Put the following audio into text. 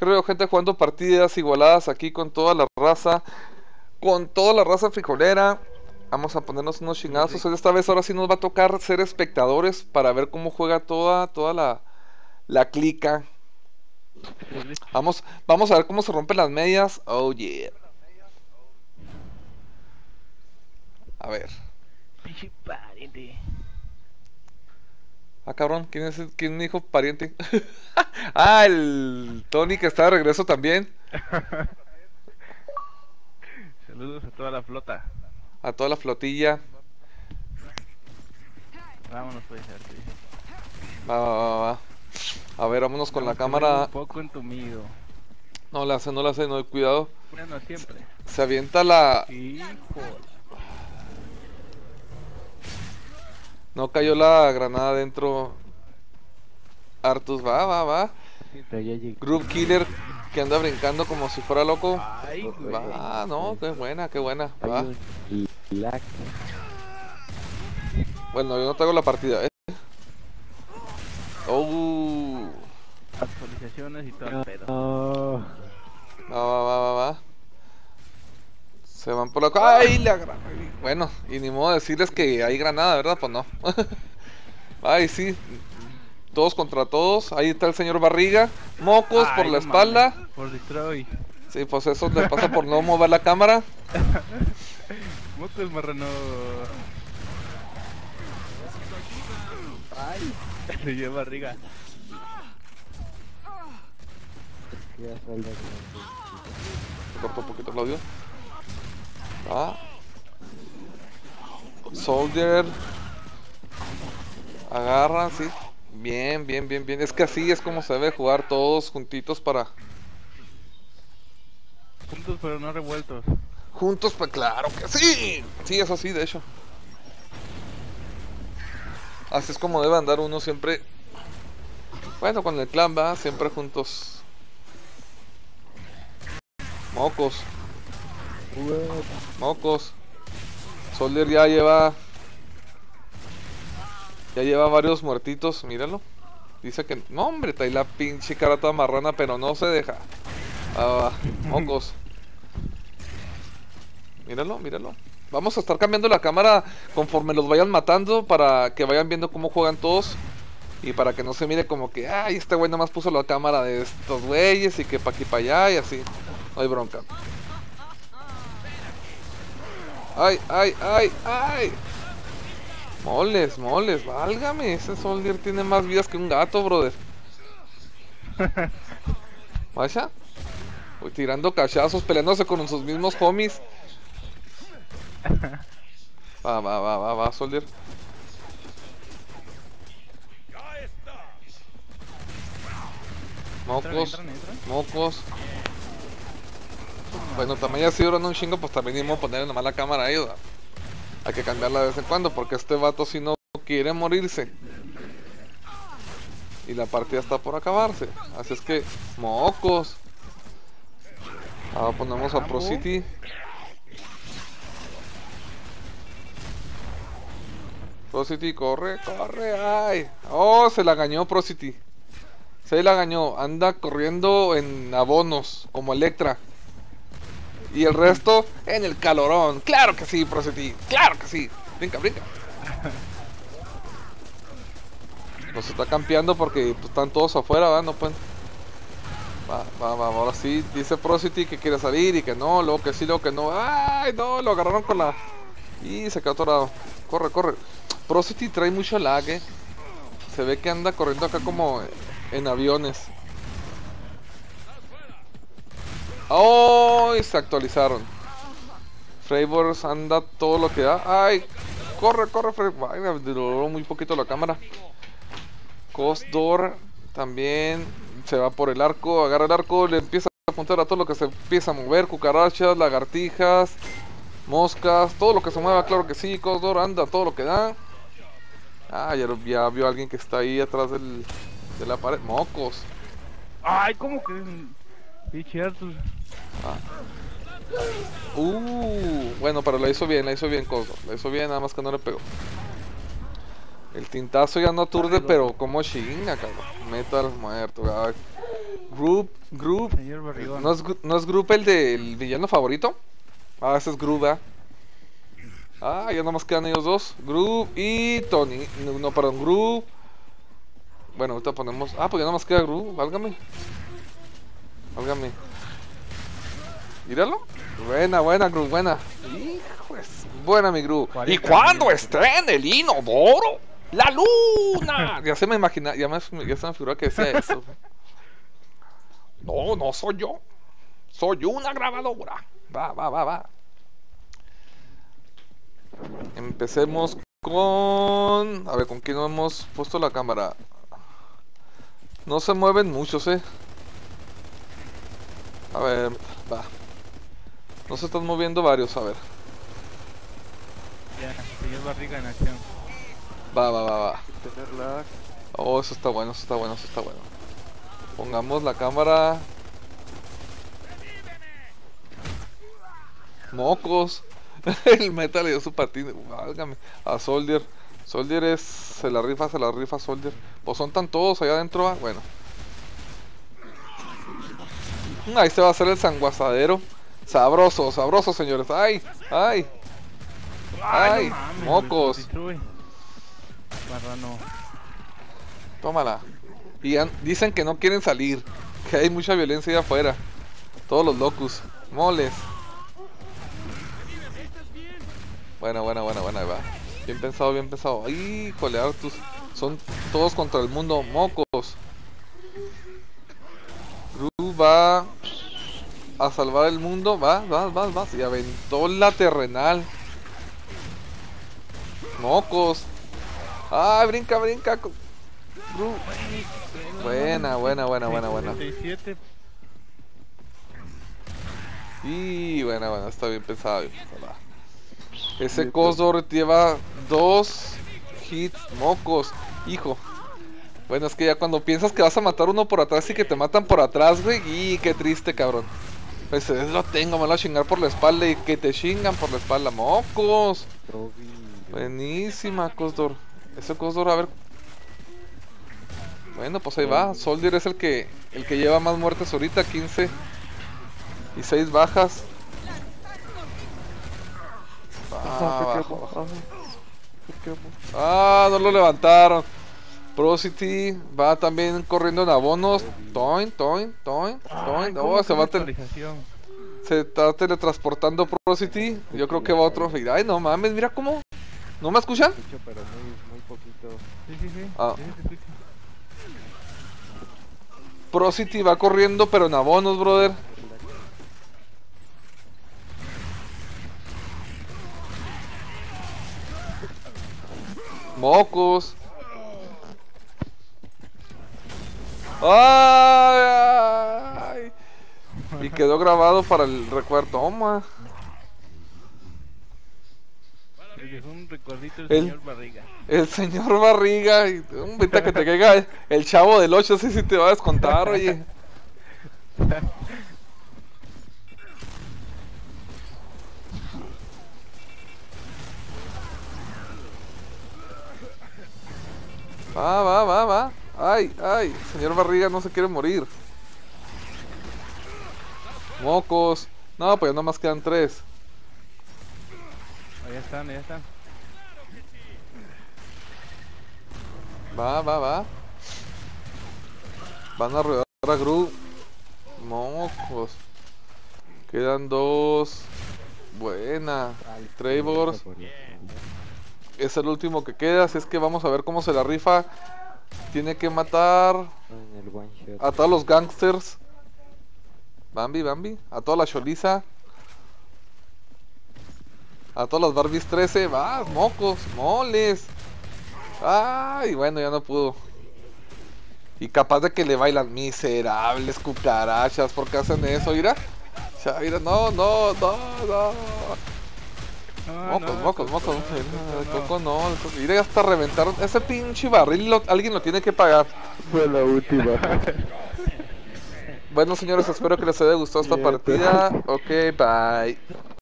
Creo gente jugando partidas igualadas aquí con toda la raza. Con toda la raza frijolera. Vamos a ponernos unos chingazos. Esta vez ahora sí nos va a tocar ser espectadores para ver cómo juega toda la clica. Vamos a ver cómo se rompen las medias. Oh yeah. A ver. Pinche pariente. Ah, cabrón, ¿quién dijo pariente? Ah, el Tony que está de regreso también. Saludos a toda la flota. A toda la flotilla. Vámonos pues, a ver qué dice. Va. A ver, vámonos con la Vamos, que cámara. vengo un poco entumido. No la hace, no hay cuidado. Bueno, siempre. Se avienta la... Híjole. No cayó la granada dentro. Artus, va. Pero ya llegué. Group Killer que anda brincando como si fuera loco. Ay, güey. Va, no, qué buena. Va. Hay un lag. Bueno, yo no traigo la partida, Oh. Actualizaciones y todo el pedo. Oh. Va. Se van por la... ¡Ay! Bueno, y ni modo de decirles que hay granada, ¿verdad? Pues no. Ay, sí. Todos contra todos. Ahí está el señor Barriga. Mocos por la espalda. Mames, por Detroit. Sí, pues eso le pasa por no mover la cámara. Mocos marrano. Ay, se lleva barriga. Ya salda Se cortó un poquito el audio. Va. Soldier. Agarran, sí. Bien. Es que así es como se debe jugar todos juntitos para... Juntos pero no revueltos. Juntos, pues claro que sí. Sí, eso sí, de hecho. Así es como debe andar uno siempre. Bueno, con el clan va, siempre juntos. Mocos. Soldier ya lleva varios muertitos, míralo. Dice que no, hombre, trae la pinche cara toda marrana, pero no se deja. Mocos. Míralo. Vamos a estar cambiando la cámara conforme los vayan matando para que vayan viendo cómo juegan todos. Y para que no se mire como que, ay, este güey nomás puso la cámara de estos güeyes y que pa' aquí pa' allá y así. No hay bronca. Ay. Moles, válgame. Ese Soldier tiene más vidas que un gato, brother. Vaya. Voy tirando cachazos, peleándose con sus mismos homies. Va, Soldier. Mocos. Bueno, también ya si duran un chingo, pues también íbamos a ponerle nomás la cámara ahí, ¿verdad? Hay que cambiarla de vez en cuando, porque este vato si no quiere morirse. Y la partida está por acabarse. Así es que, mocos. Ahora ponemos a Pro City. Pro City, corre, ay. Oh, se la gañó Pro City. Anda corriendo en abonos, como Electra. Y el resto en el calorón. Claro que sí, Pro City, claro que sí. Brinca. Nos está campeando porque pues, están todos afuera, ¿verdad? No pueden. Va, ahora sí, dice Pro City que quiere salir y que no, luego que sí, luego que no. ¡Ay, no! Lo agarraron con la... Y se quedó atorado. Corre. Pro City trae mucho lag, Se ve que anda corriendo acá como en aviones. ¡Oh! Se actualizaron. Fravors anda todo lo que da. ¡Ay! Corre, Fravors. Ay, me duró muy poquito la cámara. Costdoor también se va por el arco, agarra el arco, le empieza a apuntar a todo lo que se empieza a mover, cucarachas, lagartijas, moscas, todo lo que se mueva, claro que sí. Costdoor anda todo lo que da. Ah, ya vio a alguien que está ahí atrás de la pared. Mocos. Ay, ¿cómo que? Pinche Artus. Bueno, pero la hizo bien, Costdoor. La hizo bien, nada más que no le pegó. El tintazo ya no aturde, pero como chinga, cabrón. Metal muerto. Ay. Group. Señor Barrigón. ¿No es Group el del villano favorito? Ah, ese es Group, ¿verdad? Ah, ya nomás quedan ellos dos. Group y Tony. No, perdón, Group. Bueno, ahorita ponemos... Ah, pues ya nomás queda Group, válgame. Válgame. Míralo. Buena, Group, buena. Hijos, buena mi Group. ¿Y cuando esté en el inodoro? ¡La luna! Ya se me imagina, ya se me figuró que decía eso. No soy yo. Soy una grabadora. Va. Empecemos con... A ver, ¿con quién no hemos puesto la cámara? No se mueven muchos, A ver, va. No se están moviendo varios, a ver. Ya, señor Barriga en acción. Va. Tener lag. Oh, eso está bueno. Pongamos la cámara. Mocos. El Meta le dio su patín. Válgame. A Soldier. Soldier se la rifa Soldier. Pues son tan todos allá adentro, ¿va? Bueno. Ahí se va a hacer el sanguasadero. Sabroso, señores. Ay. No mames, Mocos. Marrano. Tómala. Y dicen que no quieren salir. Que hay mucha violencia allá afuera. Todos los locus. Moles. Buena, ahí va. Bien pensado. Híjole, Artus. Son todos contra el mundo. Mocos. Gru va a salvar el mundo. Va. Y aventó la terrenal. Mocos. ¡Ah, brinca! Gru. Buena. 37. Y buena, está bien pensado. Ese Cosdor lleva 2 hits, mocos. Hijo. Bueno, es que ya cuando piensas que vas a matar uno por atrás y que te matan por atrás, güey. Y qué triste, cabrón. Pues lo tengo, me lo voy a chingar por la espalda y que te chingan por la espalda, mocos. Buenísima, Cosdor. Ese Cosdor, a ver. Bueno, pues ahí va. Soldier es el que lleva más muertes ahorita, 15 y 6 bajas. No lo levantaron. Prosity va también corriendo en abonos. Toin. Oh, se está teletransportando Prosity. Yo creo que va otro. Ay, no mames, mira cómo. ¿No me escuchan? Pero muy poquito. Sí. Ah. Sí, se escucha. Prosity va corriendo, pero en abonos, brother. Mocos. ¡Ay! Y quedó grabado para el recuerdo. Toma. Le dejó un recuerdito el El- señor Barriga. El señor Barriga. Ahorita que te caiga el chavo del 8, sí, te va a descontar, oye. Va. Ay, señor Barriga no se quiere morir. Mocos. No, pues ya nomás quedan 3. Ya están. Va. Van a rodar a Gru. Mocos. Quedan 2. Buena. Trevor es el último que queda. Así es que vamos a ver cómo se la rifa. Tiene que matar En el one shot. a todos los gangsters. Bambi. A toda la Choliza. A todas las Barbies 13. Va, mocos, moles. Ay, bueno, ya no pudo. Y capaz de que le bailan. Miserables cucarachas. ¿Por qué hacen eso? Mira. Mira, no. Mocos. Coco no. Mira, hasta reventaron. Ese pinche barril alguien lo tiene que pagar. Fue la última. Bueno, señores, espero que les haya gustado esta partida. Ok, bye.